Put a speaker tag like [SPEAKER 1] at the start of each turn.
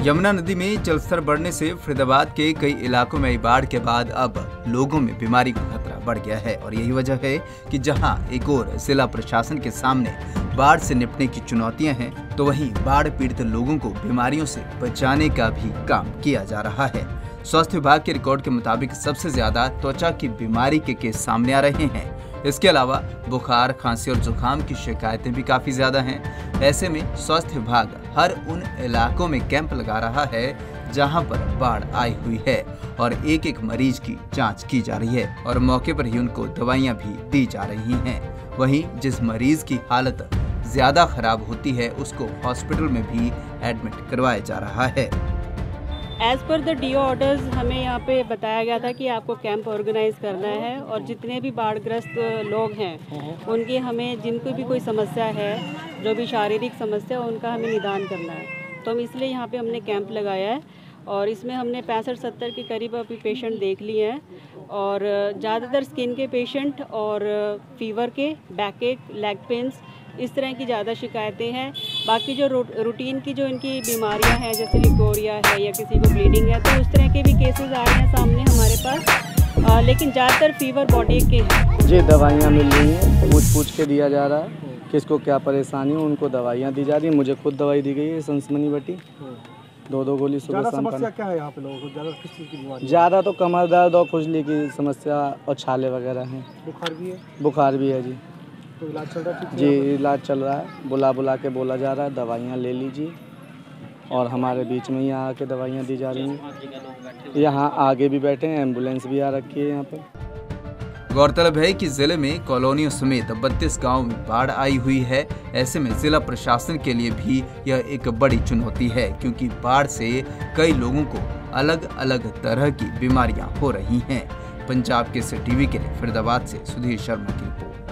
[SPEAKER 1] यमुना नदी में जलस्तर बढ़ने से फरीदाबाद के कई इलाकों में आई बाढ़ के बाद अब लोगों में बीमारी का खतरा बढ़ गया है और यही वजह है कि जहां एक ओर जिला प्रशासन के सामने बाढ़ से निपटने की चुनौतियां हैं, तो वहीं बाढ़ पीड़ित लोगों को बीमारियों से बचाने का भी काम किया जा रहा है। स्वास्थ्य विभाग के रिकॉर्ड के मुताबिक सबसे ज्यादा त्वचा की बीमारी के केस सामने आ रहे हैं। इसके अलावा बुखार, खांसी और जुकाम की शिकायतें भी काफी ज्यादा हैं। ऐसे में स्वास्थ्य विभाग हर उन इलाकों में कैंप लगा रहा है जहां पर बाढ़ आई हुई है और एक एक मरीज की जांच की जा रही है और मौके पर ही उनको दवाइयां भी दी जा रही हैं। वहीं जिस मरीज की हालत ज्यादा खराब होती है उसको हॉस्पिटल में भी एडमिट करवाया जा रहा है।
[SPEAKER 2] As per the do orders हमें यहाँ पे बताया गया था कि आपको कैंप ऑर्गेनाइज करना है और जितने भी बाढ़ग्रस्त लोग हैं उनकी हमें जिनको भी कोई समस्या है, जो भी शारीरिक समस्या है, उनका हमें निदान करना है। तो हम इसलिए यहाँ पे हमने कैंप लगाया है और इसमें हमने 65-70 के करीब अभी पेशेंट देख लिए हैं और ज़्यादातर स्किन के पेशेंट और फीवर के, बैक एक, लेग पेन्स, इस तरह की ज़्यादा शिकायतें हैं। बाकी जो रूटीन की जो इनकी बीमारियां हैं जैसे लिकोरिया है या किसी को ब्लीडिंग है, तो उस तरह के भी केसेस आ रहे हैं सामने हमारे पास, लेकिन ज़्यादातर फीवर बॉडी के हैं।
[SPEAKER 3] जी दवाइयाँ मिल रही हैं, पूछ के दिया जा रहा है किसको क्या परेशानी हो, उनको दवाइयाँ दी जा रही हैं। मुझे खुद दवाई दी गई है संसमनी बटी, 2 गोली सुबह शाम।
[SPEAKER 4] समस्या क्या है यहाँ पे लोगों को? ज़्यादा किस चीज़ की बीमारी?
[SPEAKER 3] ज़्यादा तो कमर दर्द और खुजली की समस्या और छाले वगैरह हैं।
[SPEAKER 4] बुखार भी है?
[SPEAKER 3] बुखार भी है जी।
[SPEAKER 4] तो इलाज चल रहा है?
[SPEAKER 3] जी इलाज चल रहा है, बुला के बोला जा रहा है दवाइयाँ ले लीजिए और हमारे बीच में ही आके दवाइयाँ दी जा रही हैं। यहाँ आगे भी बैठे हैं, एम्बुलेंस भी आ रखी है यहाँ पर।
[SPEAKER 1] गौरतलब है कि जिले में कॉलोनियों समेत 32 गांवों में बाढ़ आई हुई है। ऐसे में जिला प्रशासन के लिए भी यह एक बड़ी चुनौती है क्योंकि बाढ़ से कई लोगों को अलग अलग तरह की बीमारियां हो रही हैं। पंजाब केसरी टीवी के लिए फरीदाबाद से सुधीर शर्मा की रिपोर्ट।